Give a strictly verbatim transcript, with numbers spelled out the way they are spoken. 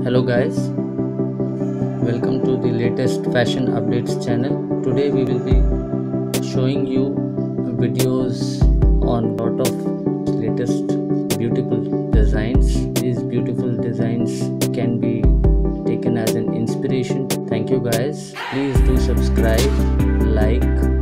Hello guys, welcome to the latest fashion updates channel. Today we will be showing you videos on lot of latest beautiful designs. These beautiful designs can be taken as an inspiration. Thank you guys. Please do subscribe, like,